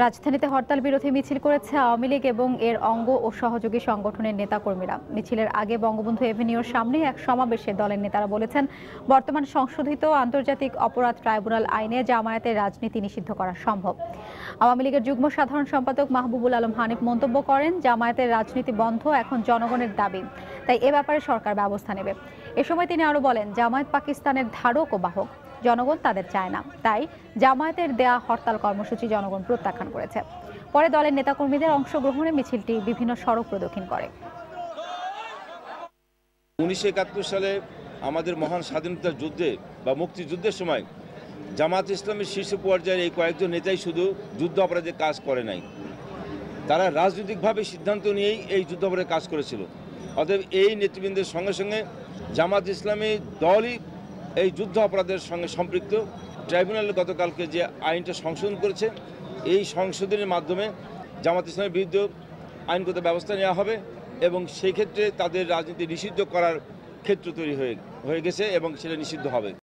রাজধানীতে হরতাল বিরোধী মিছিল করেছে আওয়ামী লীগ এবং এর অঙ্গ ও সহযোগী সংগঠনের নেতাকর্মীরা। মিছিলের আগে বঙ্গবন্ধু এভিনিউর সামনে এক সমাবেশে দলের নেতারা বলেছেন, বর্তমান সংশোধিত আন্তর্জাতিক অপরাধ ট্রাইব্যুনাল আইনে জামায়াতের রাজনীতি নিষিদ্ধ করা সম্ভব। আওয়ামী লীগের যুগ্ম সাধারণ সম্পাদক মাহবুবুল আলম হানিফ মন্তব্য করেন, জামায়াতের রাজনীতি বন্ধ এখন জনগণের দাবি, তাই এ ব্যাপারে সরকার ব্যবস্থা নেবে। এ সময় তিনি আরো বলেন, জামায়াত পাকিস্তানের ধারক ও বাহক, জনগণ তাদের চায় না, তাই জামায়াতের দেয়া হরতাল কর্মসূচি জনগণ প্রত্যাখ্যান করেছে। পরে দলের নেতাকর্মীদের অংশগ্রহণে মিছিলটি বিভিন্ন সড়ক প্রদক্ষিণ করে। 1971 সালে আমাদের মহান স্বাধীনতা যুদ্ধে বা মুক্তিযুদ্ধের সময় জামাত ইসলামের শীর্ষ পর্যায়ের এই কয়েকজন নেতাই শুধু যুদ্ধ অপরাধের কাজ করে নাই, তারা রাজনৈতিকভাবে সিদ্ধান্ত নিয়েই এই যুদ্ধ অপরাধের কাজ করেছিল। অতএব এই নেতৃবৃন্দের সঙ্গে সঙ্গে জামাত ইসলামী দলই এই যুদ্ধ অপরাধের সঙ্গে সম্পৃক্ত। ট্রাইব্যুনালে গতকালকে যে আইনটা সংশোধন করেছে, এই সংশোধনের মাধ্যমে জামাত ইসলামের বিরুদ্ধে আইনগত ব্যবস্থা নেওয়া হবে এবং সেই ক্ষেত্রে তাদের রাজনীতি নিষিদ্ধ করার ক্ষেত্র তৈরি হয়ে গেছে এবং সেটা নিষিদ্ধ হবে।